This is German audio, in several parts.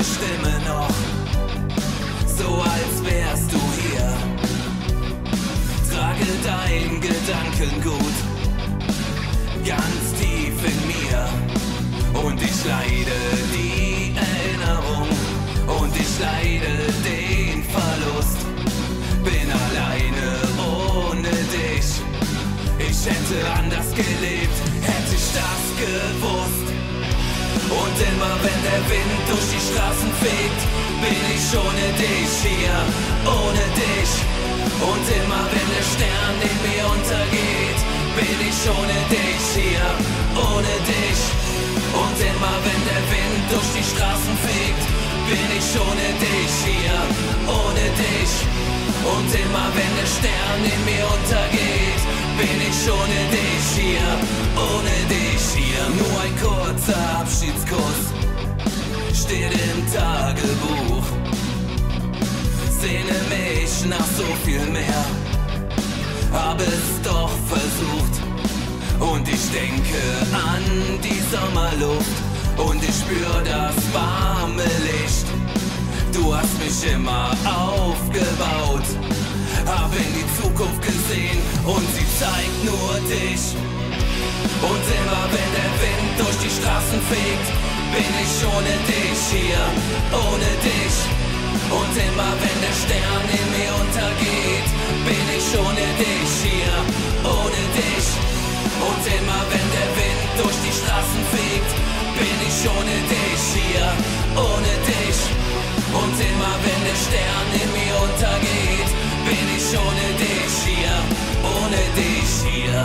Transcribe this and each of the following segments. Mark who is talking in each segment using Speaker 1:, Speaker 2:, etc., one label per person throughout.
Speaker 1: deine Stimme noch, so als wärst du hier. Trage dein Gedankengut ganz tief in mir und ich leide die Erinnerung und ich leide den Verlust. Bin alleine ohne dich. Ich hätte anders gelebt, hätte ich das gewusst. Und immer wenn der Wind durch die Straßen fegt, bin ich ohne dich hier, ohne dich. Und immer wenn der Stern in mir untergeht, bin ich ohne dich hier, ohne dich. Und immer wenn der Wind durch die Straßen fegt, bin ich ohne dich hier, ohne dich. Und immer wenn der Stern in mir untergeht, bin ich ohne dich hier, ohne dich hier. Nur ein kurzer Abschiedskuss steht im Tagebuch. Sehne mich nach so viel mehr, hab es doch versucht. Und ich denke an die Sommerluft und ich spür das warme Licht. Du hast mich immer aufgebaut, hab in die Zukunft gesehen und sie zeigt nur dich. Und immer wenn der Wind durch die Straßen fegt, bin ich ohne dich hier, ohne dich. Und immer wenn der Stern in mir untergeht, bin ich ohne dich hier, ohne dich. Und immer wenn der Wind durch die Straßen fegt, bin ich ohne dich hier, ohne dich. Und immer wenn der Stern in mir untergeht, bin ich ohne dich hier, ohne dich hier.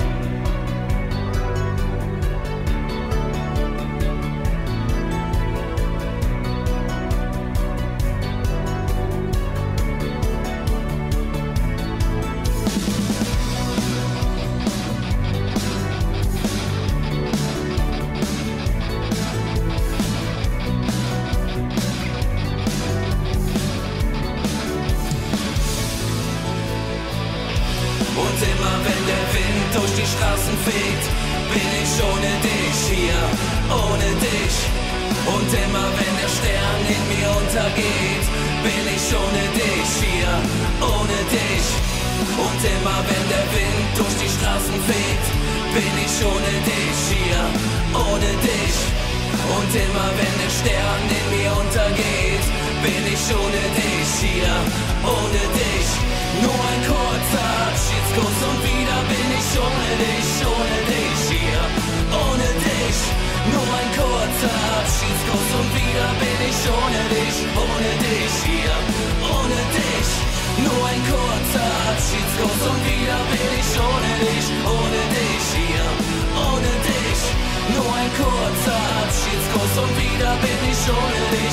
Speaker 1: Und immer wenn der Wind durch die Straßen fegt, bin ich ohne dich hier, ohne dich. Und immer wenn der Stern in mir untergeht, bin ich ohne dich hier, ohne dich. Und immer wenn der Wind durch die Straßen fegt, bin ich ohne dich hier, ohne dich. Und immer wenn der Stern in mir untergeht, bin ich ohne dich hier, ohne dich. Nur ein kurzer Abschiedskuss und wieder bin ich ohne dich hier, ohne dich. Nur ein kurzer Abschiedskuss und wieder bin ich ohne dich hier, ohne dich. Nur ein kurzer Abschiedskuss und wieder bin ich ohne dich hier, ohne dich. Nur ein kurzer Abschiedskuss und wieder bin ich ohne dich.